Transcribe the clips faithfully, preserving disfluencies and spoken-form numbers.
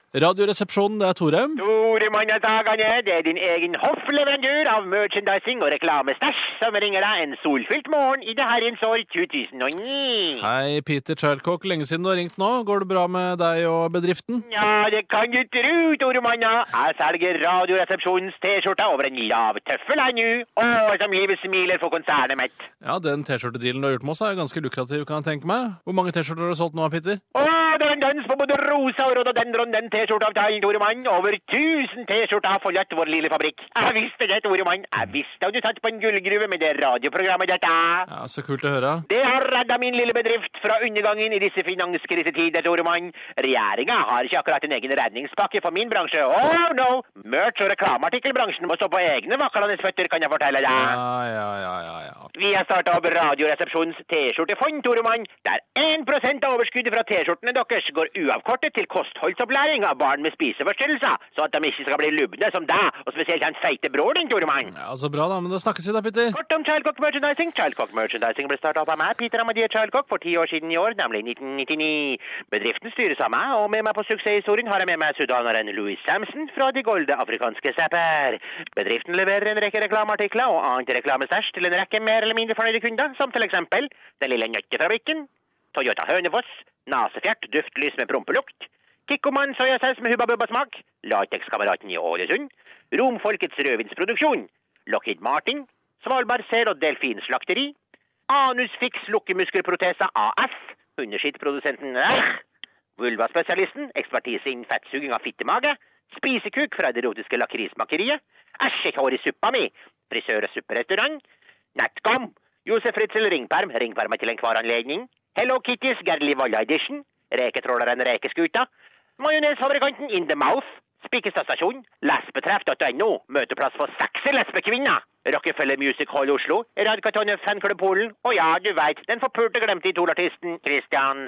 Radioresepsjonen, det er Torheim. Toremann og Sagane, det er din egen hoffleverandør av merchandising og reklamestæsj som ringer deg en solfylt morgen i det herrens år to tusen og ni. Hei, Peter Childcock. Lenge siden du har ringt nå. Går det bra med deg og bedriften? Ja, det kan du tro, Toremann. Jeg selger Radioresepsjonens T-skjorta over en lav tøffel her nå, og som giver smiler for konsernet mitt. Ja, den T-skjortedealen du har gjort med oss er ganske lukrativ, kan jeg tenke meg. Hvor mange T-skjorter har du solgt nå, Peter? Å, det er en dans på både rosa og rhododendron, den T-skjorteavtalen, Toremann. Over tusen T-skjorter har forlatt vår lille fabrikk. Jeg visste det, Toremann. Jeg visste at du tatt på en gullgruve med det radioprogrammet dette. Ja, så kult å høre. Det har reddet min lille bedrift fra undergangen i disse finanskrisetider, Toremann. Regjeringen har ikke akkurat en egen redningspakke for min bransje. Oh no! Merch- og reklameartikkelbransjen må stå på egne vaklende føtter, kan jeg fortelle deg. Ja, ja, ja, ja, ja. Vi har startet opp Radioresepsjonens T-skjortefond, Toremann, der en prosent av overskuddet fra T-skjortene deres går uavkortet til kostholdsopplæring av barn med spiseforstyrrelser, så at de ikke skal bli lubne som deg, og spesielt han feite bror din, Toremann. Ja, så bra da, men da snakkes vi da, Peter. Kort om Childcock Merchandising. Childcock Merchandising ble startet opp av meg, Peter Amadia Childcock, for ti år siden i år, nemlig nitten nittini. Bedriften styres av meg, og med meg på suksesshistorien har jeg med meg sudaneren Louis Samson fra de golde afrikanske stepper. Bedriften leverer en rekke reklameartikler og annet reklamestæsj til en rekke mer eller mindre fornøyde kunder, som til eksempel Den lille nøttefabrikken, Toyota Hønefoss, Nasefjert, duftlys med prompelukt, Kikkoman soyasaus med hubba-bubba-smak, Latex-kameraten i Ålesund, Romfolkets rødvinsproduksjon, Lockheed Martin, Svalbard Sel og Delfinslakteri, Anusfix lukkemuskelprotesa A F, underskittprodusenten R, Vulva-spesialisten, ekspertise innen fettsuging av fittemage, spisekuk fra det erotiske lakrismakeriet, æsjekår i suppa mi, frisør- og supperestaurant, Netcom, Josef Fritzl ringperm, ringperm til enhver anledning, Hello Kitties Gerli Valla Edition, reketråleren Rekeskuta, majonesfabrikanten In The Mouth, Spikestad-stasjon, lesbetreff.no, møteplass for sexy lesbekvinner, Rockefeller Music Hall Oslo, Radkatone Fanklubb Polen, og ja, du vet, den forpulte glemte idolartisten Christian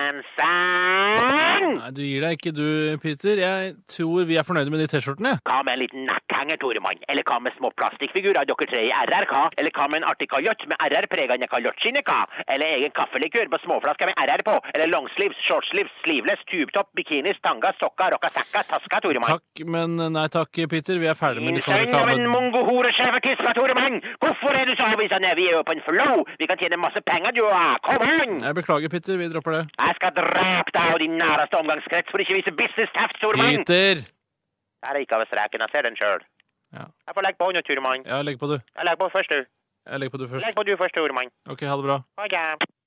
Stansen. Nei, du gir deg ikke du, Peter. Jeg tror vi er fornøyde med de T-skjortene. Hva med en liten netthenger, Toremann? Eller hva med små plastikkfigurer dere tre i R R K? Eller hva med en artig kaljott med R R-pregende kaljottskinn, hva? Eller egen kaffelikør på småflasker med R R på? Eller longsleeves, shortsleeves, sleeveless, tubetopp, bikinis, tanga, sokka, rocka-sekka, taska, Toremann? Takk, men nei takk, Peter. Vi er ferdig med Din liksom sønn av en reklame. mongo-hore-skjevertisma, Toremann! Hvorfor er du så avvisende? Vi er jo på en flow! Vi kan tjene masse penger, du! Kom an! Jeg beklager, Peter. Vi dropper det. Jeg skal drepe deg og din næreste omgangskrets for ikke å vise business-teft, Toremann! Peter! Det er ikke av streken, jeg ser den selv. Ja. Jeg får legge på nå, Toremann. Ja, legg på du. Jeg legger på først, du. Jeg legger på du først. Legg på du først, Toremann. Ok, ha det bra. Ha det.